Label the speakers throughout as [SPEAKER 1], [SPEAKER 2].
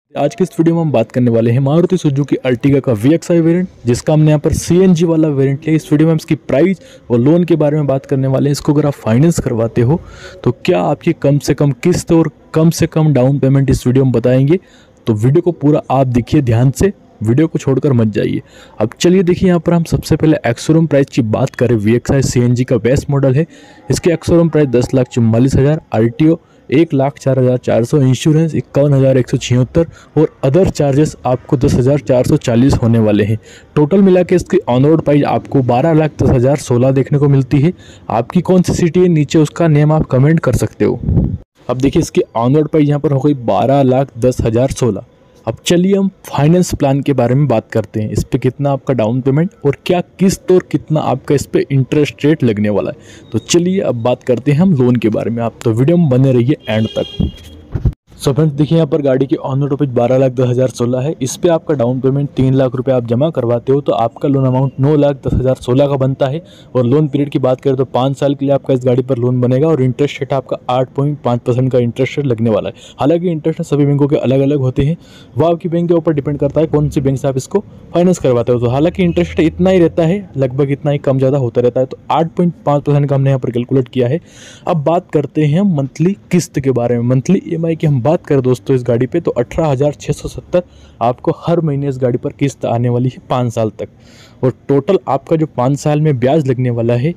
[SPEAKER 1] आज के इस वीडियो में हम बात करने वाले हैं मारुति सुजुकी अर्टिगा का VXI वेरिएंट, जिसका हमने यहाँ पर CNG वाला वेरिएंट लिया। इस वीडियो में हम इसकी प्राइस और लोन के बारे में बात करने वाले हैं। इसको अगर आप फाइनेंस करवाते हो तो क्या आपकी कम से कम किस्त और कम से कम डाउन पेमेंट इस वीडियो में बताएंगे। तो वीडियो को पूरा आप देखिए ध्यान से, वीडियो को छोड़कर मत जाइए। अब चलिए देखिए, यहाँ पर हम सबसे पहले एक्स-शोरूम प्राइस की बात करें। VXI CNG का बेस्ट मॉडल है। इसके एक्स-शोरूम प्राइस 10,44,000, RTO 1,04,400, इंश्योरेंस 51,176 और अदर चार्जेस आपको 10,440 होने वाले हैं। टोटल मिला के इसकी ऑन रोड प्राइस आपको 12,10,016 देखने को मिलती है। आपकी कौन सी सिटी है, नीचे उसका नेम आप कमेंट कर सकते हो। अब देखिए इसकी ऑन रोड प्राइस यहाँ पर हो गई 12,10,016। अब चलिए हम फाइनेंस प्लान के बारे में बात करते हैं। इस पे कितना आपका डाउन पेमेंट और क्या किस्त और कितना आपका इस पे इंटरेस्ट रेट लगने वाला है। तो चलिए अब बात करते हैं हम लोन के बारे में। आप तो वीडियो में बने रहिए एंड तक। सो फ्रेंड्स देखिए, यहाँ पर गाड़ी की ऑन रोड प्राइस 12,10,016 है। इस पे आपका डाउन पेमेंट 3 लाख रुपए आप जमा करवाते हो तो आपका लोन अमाउंट 9,10,016 का बनता है। और लोन पीरियड की बात करें तो 5 साल के लिए आपका इस गाड़ी पर लोन बनेगा और इंटरेस्ट रेट आपका 8.5% का इंटरेस्ट रेट लगने वाला है। हालांकि इंटरेस्ट सभी बैंकों के अलग अलग होते हैं, वो आपकी बैंक के ऊपर डिपेंड करता है कौन सी बैंक से आप इसको फाइनेंस करवाते हो। तो हालांकि इंटरेस्ट रेट इतना ही रहता है, लगभग इतना ही, कम ज़्यादा होता रहता है। तो 8.5% का हमने यहाँ पर कैलकुलेट किया है। अब बात करते हैं मंथली किस्त के बारे में। मंथली EMI की हम बात करें दोस्तों इस गाड़ी पे तो 18,670 आपको हर महीने इस गाड़ी पर किस्त आने वाली है 5 साल तक। और टोटल आपका जो 5 साल में ब्याज लगने वाला है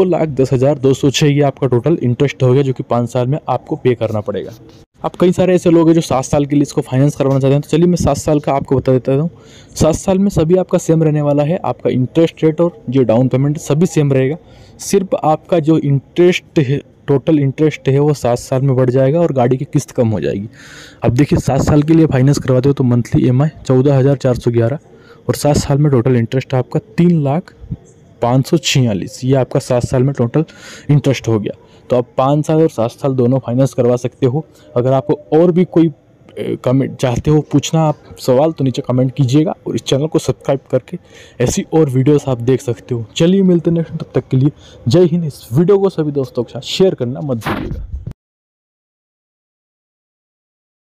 [SPEAKER 1] 2,10,206, ये आपका टोटल इंटरेस्ट हो गया जो कि 5 साल में आपको पे करना पड़ेगा। अब कई सारे ऐसे लोग हैं जो 7 साल के लिए इसको फाइनेंस करवाना चाहते हैं। तो चलिए मैं 7 साल का आपको बता देता हूँ। 7 साल में सभी आपका सेम रहने वाला है। आपका इंटरेस्ट रेट और जो डाउन पेमेंट सभी सेम रहेगा। सिर्फ आपका जो इंटरेस्ट है, टोटल इंटरेस्ट है, वो 7 साल में बढ़ जाएगा और गाड़ी की किस्त कम हो जाएगी। अब देखिए 7 साल के लिए फाइनेंस करवाते हो तो मंथली EMI 14,411 और 7 साल में टोटल इंटरेस्ट आपका 3,05,46, ये आपका 7 साल में टोटल इंटरेस्ट हो गया। तो आप 5 साल और 7 साल दोनों फाइनेंस करवा सकते हो। अगर आपको और भी कोई कमेंट चाहते हो पूछना आप सवाल तो नीचे कमेंट कीजिएगा और इस चैनल को सब्सक्राइब करके ऐसी और वीडियोस आप देख सकते हो। चलिए मिलते हैं नेक्स्ट, तब तक के लिए जय हिंद। इस वीडियो को सभी दोस्तों के साथ शेयर करना मत भूलिएगा।